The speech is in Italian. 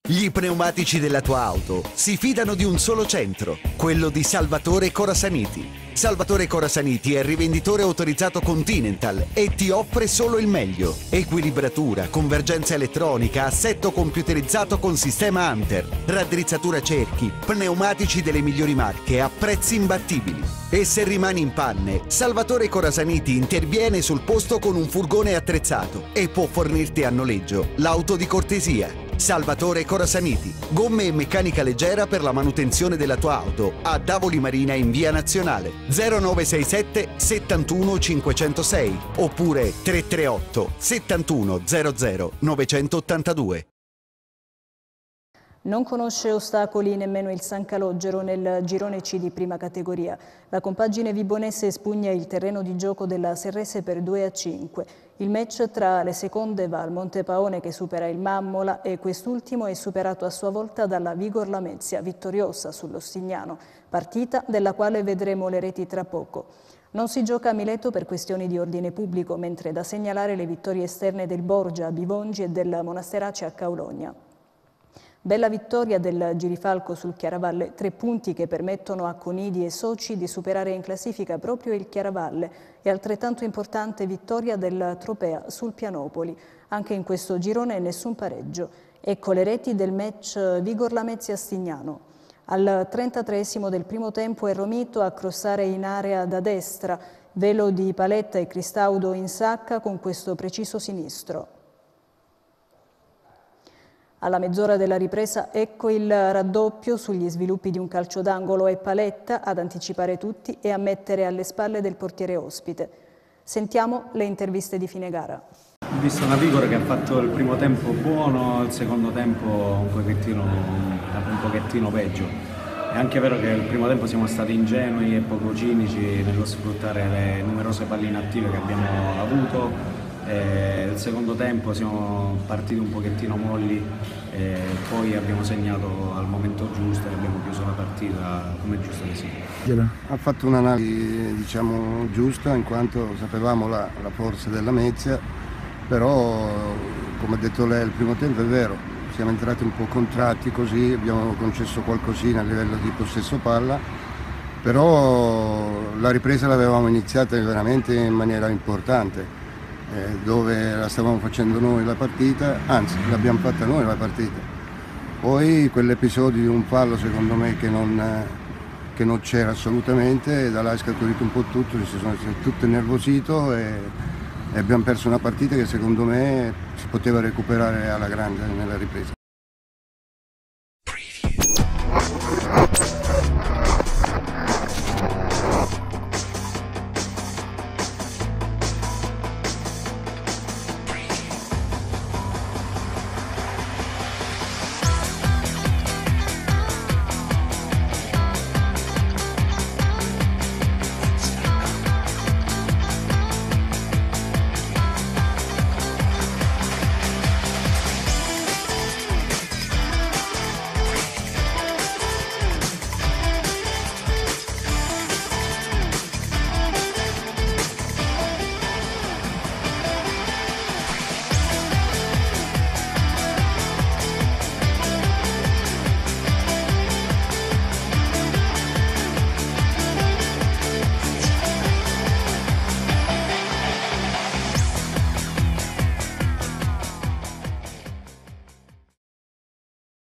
Gli pneumatici della tua auto si fidano di un solo centro, quello di Salvatore Corasaniti. Salvatore Corasaniti è rivenditore autorizzato Continental e ti offre solo il meglio. Equilibratura, convergenza elettronica, assetto computerizzato con sistema Hunter, raddrizzatura cerchi, pneumatici delle migliori marche a prezzi imbattibili. E se rimani in panne, Salvatore Corasaniti interviene sul posto con un furgone attrezzato e può fornirti a noleggio l'auto di cortesia. Salvatore Corasaniti, gomme e meccanica leggera per la manutenzione della tua auto a Davoli Marina in via Nazionale 0967 71 506 oppure 338 71 00 982. Non conosce ostacoli nemmeno il San Calogero nel girone C di prima categoria. La compagine vibonese spugna il terreno di gioco della Serrese per 2-5. Il match tra le seconde va al Montepaone che supera il Mammola e quest'ultimo è superato a sua volta dalla Vigor Lamezia, vittoriosa sullo Stignano, partita della quale vedremo le reti tra poco. Non si gioca a Mileto per questioni di ordine pubblico, mentre da segnalare le vittorie esterne del Borgia a Bivongi e del Monasterace a Caulogna. Bella vittoria del Girifalco sul Chiaravalle, 3 punti che permettono a Conidi e soci di superare in classifica proprio il Chiaravalle e altrettanto importante vittoria del Tropea sul Pianopoli. Anche in questo girone nessun pareggio. Ecco le reti del match Vigor Lamezia-Stignano. Al 33esimo del primo tempo è Romito a crossare in area da destra, Velo di Paletta e Cristaudo in sacca con questo preciso sinistro. Alla mezz'ora della ripresa ecco il raddoppio sugli sviluppi di un calcio d'angolo e Paletta ad anticipare tutti e a mettere alle spalle del portiere ospite. Sentiamo le interviste di fine gara. Ho visto una Vigor che ha fatto il primo tempo buono, il secondo tempo un pochettino peggio. È anche vero che il primo tempo siamo stati ingenui e poco cinici nello sfruttare le numerose palline attive che abbiamo avuto. Il secondo tempo siamo partiti un pochettino molli e poi abbiamo segnato al momento giusto e abbiamo chiuso la partita come giusto che sia. Ha fatto un'analisi diciamo giusta in quanto sapevamo la forza della Lamezia, però come ha detto lei il primo tempo è vero, siamo entrati un po' contratti così, abbiamo concesso qualcosina a livello di possesso palla, però la ripresa l'avevamo iniziata veramente in maniera importante. Dove la stavamo facendo noi la partita, anzi l'abbiamo fatta noi la partita. Poi quell'episodio di un fallo secondo me che non c'era assolutamente, da là è scaturito un po' tutto, si sono tutto innervosito e abbiamo perso una partita che secondo me si poteva recuperare alla grande nella ripresa.